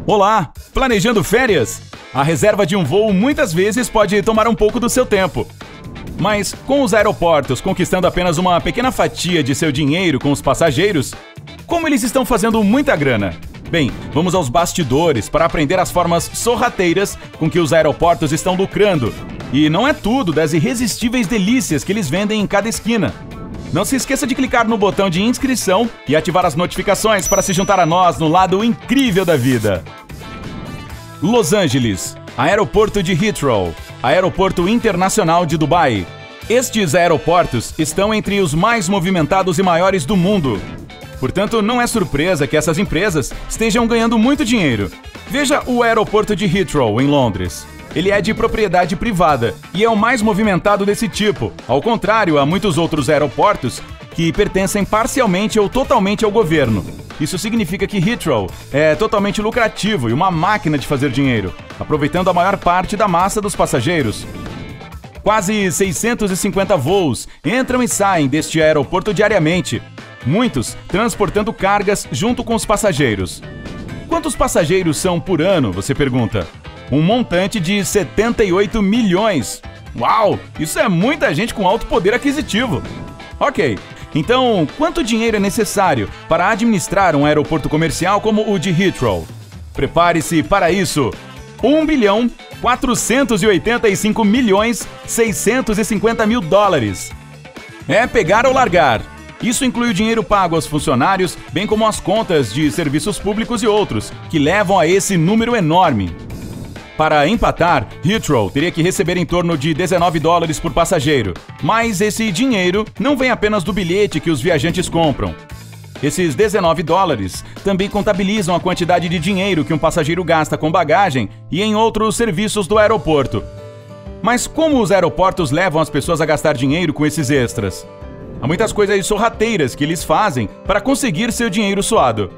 Olá! Planejando férias? A reserva de um voo muitas vezes pode tomar um pouco do seu tempo. Mas com os aeroportos conquistando apenas uma pequena fatia de seu dinheiro com os passageiros, como eles estão fazendo muita grana? Bem, vamos aos bastidores para aprender as formas sorrateiras com que os aeroportos estão lucrando. E não é tudo das irresistíveis delícias que eles vendem em cada esquina. Não se esqueça de clicar no botão de inscrição e ativar as notificações para se juntar a nós no lado incrível da vida. Los Angeles, Aeroporto de Heathrow, Aeroporto Internacional de Dubai. Estes aeroportos estão entre os mais movimentados e maiores do mundo. Portanto, não é surpresa que essas empresas estejam ganhando muito dinheiro. Veja o aeroporto de Heathrow, em Londres. Ele é de propriedade privada e é o mais movimentado desse tipo, ao contrário a muitos outros aeroportos que pertencem parcialmente ou totalmente ao governo. Isso significa que Heathrow é totalmente lucrativo e uma máquina de fazer dinheiro, aproveitando a maior parte da massa dos passageiros. Quase 650 voos entram e saem deste aeroporto diariamente, muitos transportando cargas junto com os passageiros. Quantos passageiros são por ano, você pergunta? Um montante de 78 milhões. Uau! Isso é muita gente com alto poder aquisitivo. Ok, então quanto dinheiro é necessário para administrar um aeroporto comercial como o de Heathrow? Prepare-se para isso. 1.485.650.000 É pegar ou largar. Isso inclui o dinheiro pago aos funcionários, bem como as contas de serviços públicos e outros, que levam a esse número enorme. Para empatar, Heathrow teria que receber em torno de $19 por passageiro. Mas esse dinheiro não vem apenas do bilhete que os viajantes compram. Esses $19 também contabilizam a quantidade de dinheiro que um passageiro gasta com bagagem e em outros serviços do aeroporto. Mas como os aeroportos levam as pessoas a gastar dinheiro com esses extras? Há muitas coisas sorrateiras que eles fazem para conseguir seu dinheiro suado.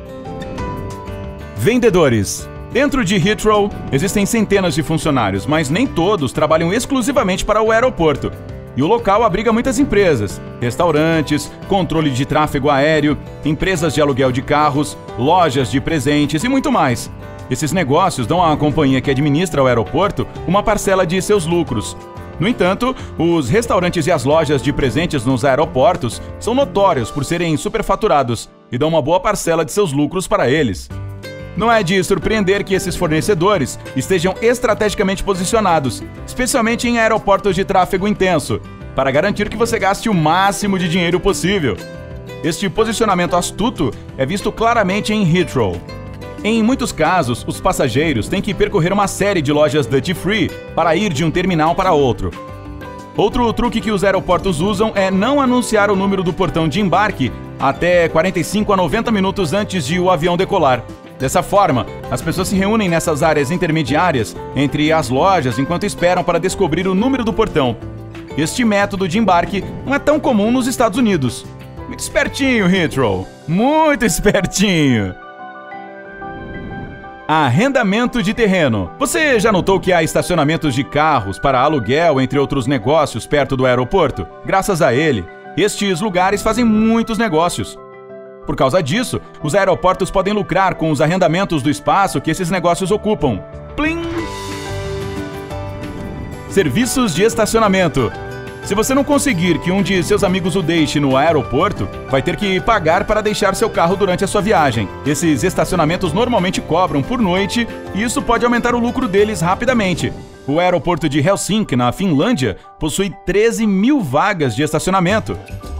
Vendedores. Dentro de Heathrow, existem centenas de funcionários, mas nem todos trabalham exclusivamente para o aeroporto. E o local abriga muitas empresas, restaurantes, controle de tráfego aéreo, empresas de aluguel de carros, lojas de presentes e muito mais. Esses negócios dão à companhia que administra o aeroporto uma parcela de seus lucros. No entanto, os restaurantes e as lojas de presentes nos aeroportos são notórios por serem superfaturados e dão uma boa parcela de seus lucros para eles. Não é de surpreender que esses fornecedores estejam estrategicamente posicionados, especialmente em aeroportos de tráfego intenso, para garantir que você gaste o máximo de dinheiro possível. Este posicionamento astuto é visto claramente em Heathrow. Em muitos casos, os passageiros têm que percorrer uma série de lojas duty-free para ir de um terminal para outro. Outro truque que os aeroportos usam é não anunciar o número do portão de embarque até 45 a 90 minutos antes de o avião decolar. Dessa forma, as pessoas se reúnem nessas áreas intermediárias entre as lojas enquanto esperam para descobrir o número do portão. Este método de embarque não é tão comum nos Estados Unidos. Muito espertinho, Heathrow! Muito espertinho! Arrendamento de terreno. Você já notou que há estacionamentos de carros para aluguel, entre outros negócios, perto do aeroporto? Graças a ele, estes lugares fazem muitos negócios. Por causa disso, os aeroportos podem lucrar com os arrendamentos do espaço que esses negócios ocupam. Plim! Serviços de estacionamento. Se você não conseguir que um de seus amigos o deixe no aeroporto, vai ter que pagar para deixar seu carro durante a sua viagem. Esses estacionamentos normalmente cobram por noite e isso pode aumentar o lucro deles rapidamente. O aeroporto de Helsinki, na Finlândia, possui 13 mil vagas de estacionamento.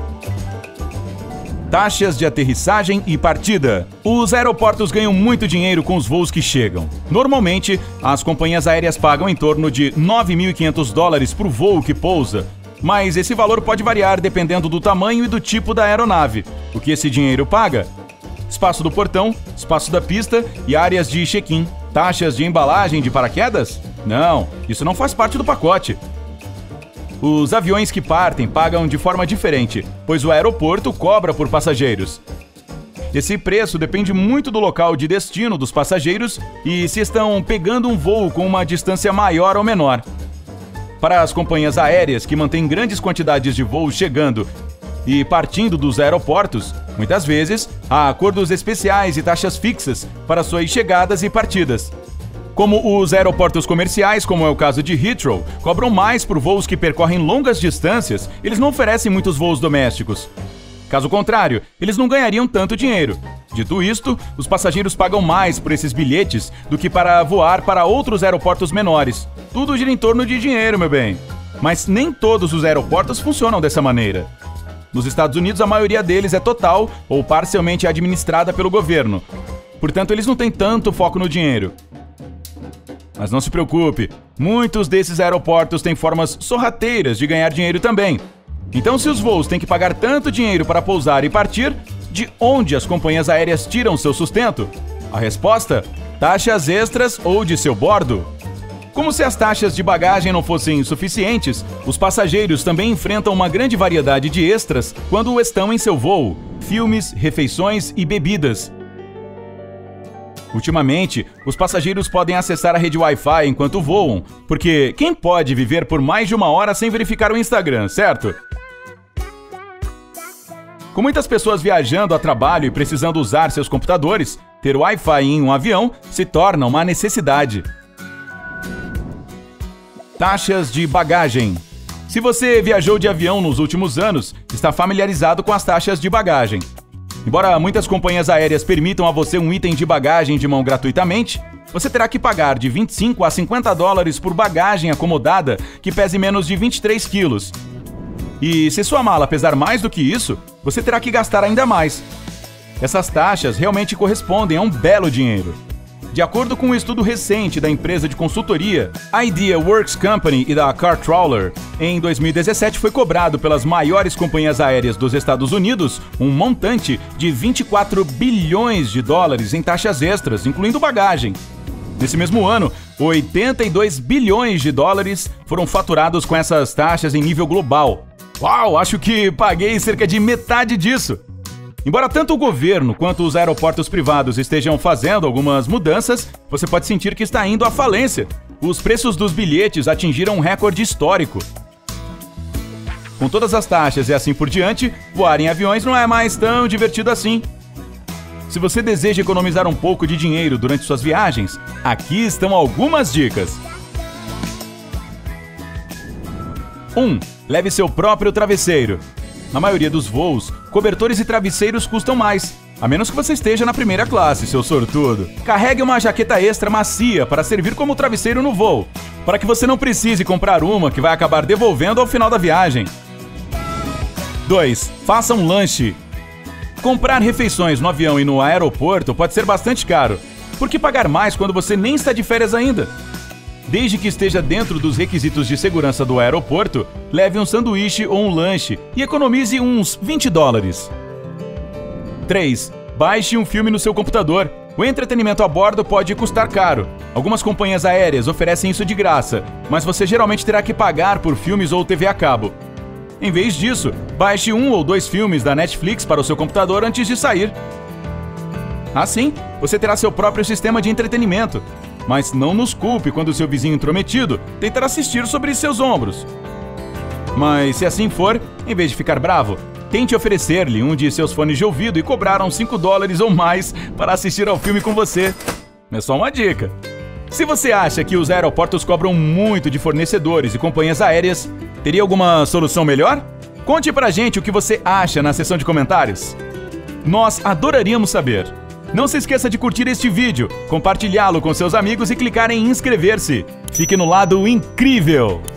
Taxas de aterrissagem e partida. Os aeroportos ganham muito dinheiro com os voos que chegam. Normalmente, as companhias aéreas pagam em torno de $9.500 por voo que pousa, mas esse valor pode variar dependendo do tamanho e do tipo da aeronave. O que esse dinheiro paga? Espaço do portão, espaço da pista e áreas de check-in. Taxas de embalagem de paraquedas? Não, isso não faz parte do pacote. Os aviões que partem pagam de forma diferente, pois o aeroporto cobra por passageiros. Esse preço depende muito do local de destino dos passageiros e se estão pegando um voo com uma distância maior ou menor. Para as companhias aéreas que mantêm grandes quantidades de voos chegando e partindo dos aeroportos, muitas vezes há acordos especiais e taxas fixas para suas chegadas e partidas. Como os aeroportos comerciais, como é o caso de Heathrow, cobram mais por voos que percorrem longas distâncias, eles não oferecem muitos voos domésticos. Caso contrário, eles não ganhariam tanto dinheiro. Dito isto, os passageiros pagam mais por esses bilhetes do que para voar para outros aeroportos menores. Tudo gira em torno de dinheiro, meu bem. Mas nem todos os aeroportos funcionam dessa maneira. Nos Estados Unidos, a maioria deles é total ou parcialmente administrada pelo governo. Portanto, eles não têm tanto foco no dinheiro. Mas não se preocupe, muitos desses aeroportos têm formas sorrateiras de ganhar dinheiro também. Então, se os voos têm que pagar tanto dinheiro para pousar e partir, de onde as companhias aéreas tiram seu sustento? A resposta? Taxas extras ou de seu bordo. Como se as taxas de bagagem não fossem suficientes, os passageiros também enfrentam uma grande variedade de extras quando estão em seu voo: filmes, refeições e bebidas. Ultimamente, os passageiros podem acessar a rede Wi-Fi enquanto voam, porque quem pode viver por mais de 1 hora sem verificar o Instagram, certo? Com muitas pessoas viajando a trabalho e precisando usar seus computadores, ter Wi-Fi em um avião se torna uma necessidade. Taxas de bagagem. Se você viajou de avião nos últimos anos, está familiarizado com as taxas de bagagem. Embora muitas companhias aéreas permitam a você um item de bagagem de mão gratuitamente, você terá que pagar de 25 a 50 dólares por bagagem acomodada que pese menos de 23 quilos. E se sua mala pesar mais do que isso, você terá que gastar ainda mais. Essas taxas realmente correspondem a um belo dinheiro. De acordo com um estudo recente da empresa de consultoria Idea Works Company e da Car Trawler, em 2017 foi cobrado pelas maiores companhias aéreas dos Estados Unidos um montante de 24 bilhões de dólares em taxas extras, incluindo bagagem. Nesse mesmo ano, 82 bilhões de dólares foram faturados com essas taxas em nível global. Uau, acho que paguei cerca de metade disso. Embora tanto o governo quanto os aeroportos privados estejam fazendo algumas mudanças, você pode sentir que está indo à falência. Os preços dos bilhetes atingiram um recorde histórico. Com todas as taxas e assim por diante, voar em aviões não é mais tão divertido assim. Se você deseja economizar um pouco de dinheiro durante suas viagens, aqui estão algumas dicas. 1. Leve seu próprio travesseiro. Na maioria dos voos, cobertores e travesseiros custam mais, a menos que você esteja na primeira classe, seu sortudo. Carregue uma jaqueta extra macia para servir como travesseiro no voo, para que você não precise comprar uma que vai acabar devolvendo ao final da viagem. 2. Faça um lanche. Comprar refeições no avião e no aeroporto pode ser bastante caro. Por que pagar mais quando você nem está de férias ainda? Desde que esteja dentro dos requisitos de segurança do aeroporto, leve um sanduíche ou um lanche e economize uns 20 dólares. 3. Baixe um filme no seu computador. O entretenimento a bordo pode custar caro. Algumas companhias aéreas oferecem isso de graça, mas você geralmente terá que pagar por filmes ou TV a cabo. Em vez disso, baixe 1 ou 2 filmes da Netflix para o seu computador antes de sair. Assim, você terá seu próprio sistema de entretenimento. Mas não nos culpe quando seu vizinho intrometido tentar assistir sobre seus ombros. Mas se assim for, em vez de ficar bravo, tente oferecer-lhe um de seus fones de ouvido e cobrar uns 5 dólares ou mais para assistir ao filme com você. É só uma dica. Se você acha que os aeroportos cobram muito de fornecedores e companhias aéreas, teria alguma solução melhor? Conte pra gente o que você acha na seção de comentários. Nós adoraríamos saber. Não se esqueça de curtir este vídeo, compartilhá-lo com seus amigos e clicar em inscrever-se. Fique no lado incrível!